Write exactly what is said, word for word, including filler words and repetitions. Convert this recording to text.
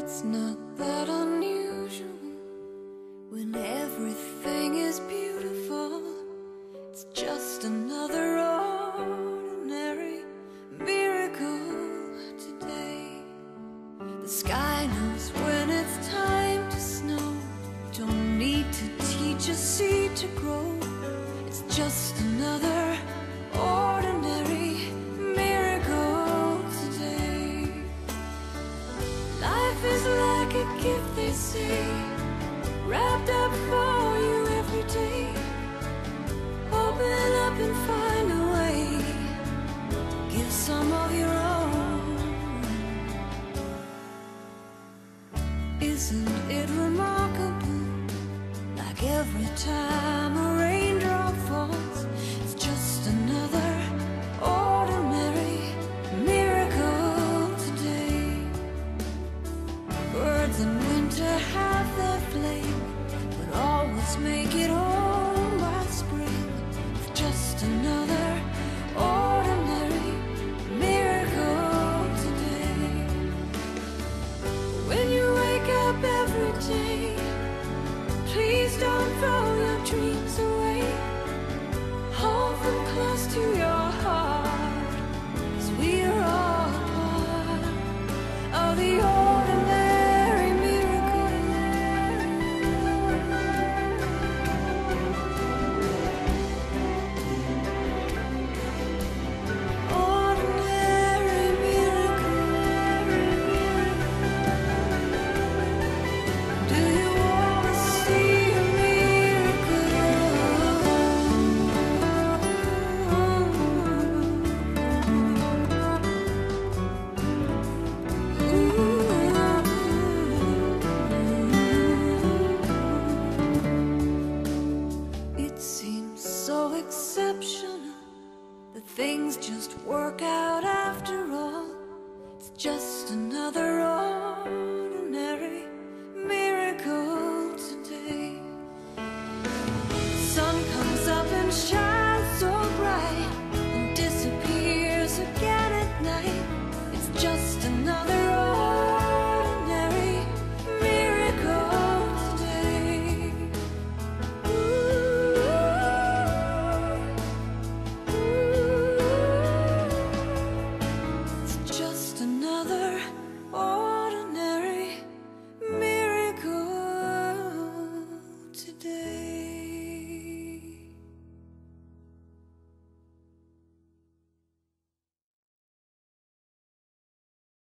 It's not that unusual when everything is beautiful. It's just another ordinary miracle today. The sky knows when it's time to snow. Don't need to teach a seed to grow. It's just another ordinary miracle today. Life is like a gift, they say, wrapped up for you every day. Open up and find a way to give some of your own. Isn't it remarkable? Like every time a raindrop falls, it's just another ordinary miracle today. Birds in winter have their flame, but always make it home by spring. It's just another ordinary miracle today. When you wake up every day, please don't throw your dreams away. Hold them close to your heart, 'cause we are all part of the ordinary miracle. Ordinary miracle. Do you wanna see a It seems so exceptional that things just work out after all. It's just another